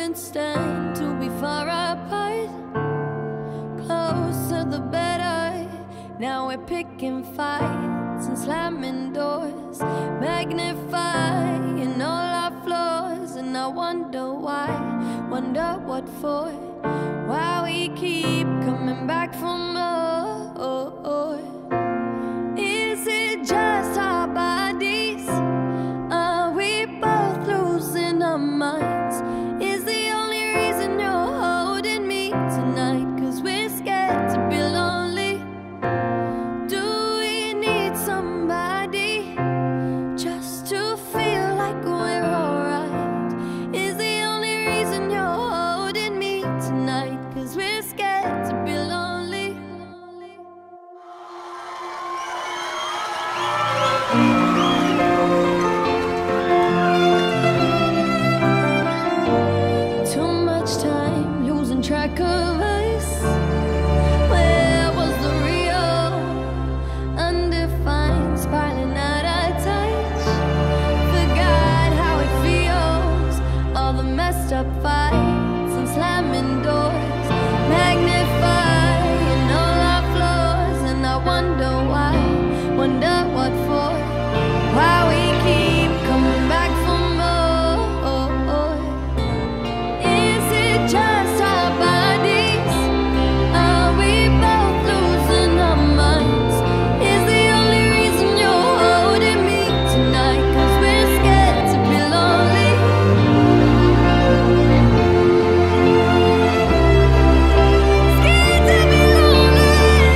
couldn't stand to be far apart. Closer the better. Now we're picking fights and slamming doors, magnifying all our flaws. And I wonder why, wonder what for, why we keep coming back for more. Is it just our bodies? Are we both losing our minds? Is the only reason you're holding me tonight 'cause we're scared to be lonely? Do we need somebody just to feel like we're alright? Is the only reason you're holding me tonight 'cause we're scared to be lonely? Too much time losing track of us. Where was the real? Undefined, spiraling out of touch. Forgot how it feels. All the messed up fights and slamming doors, magnifying all our flaws. And I wonder why, wonder what for, why we keep coming back for more. Is it just our bodies? Are we both losing our minds? Is the only reason you're holding me tonight 'cause we're scared to be lonely? Scared to be lonely.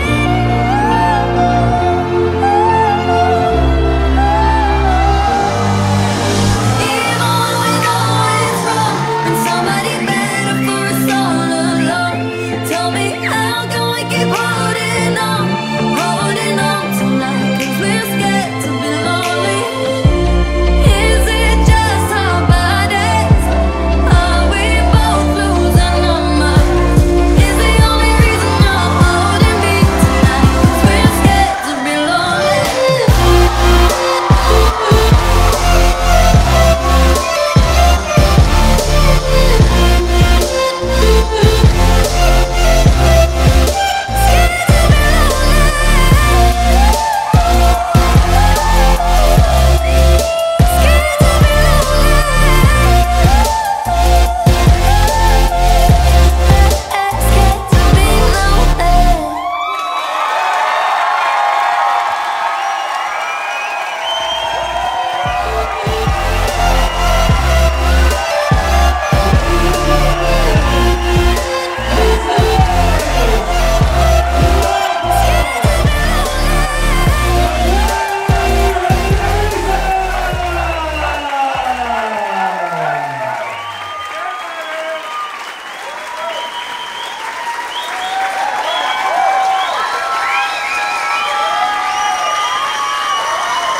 Even when we know it's wrong, and somebody better for us all along. Tell me, how can we keep holding on tonight 'cause we're scared to be lonely? Is it just our bodies? Are we both losing our minds? Is the only reason you're holding me tonight 'cause we're scared to be lonely?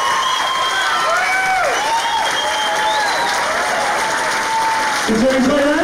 Is there anybody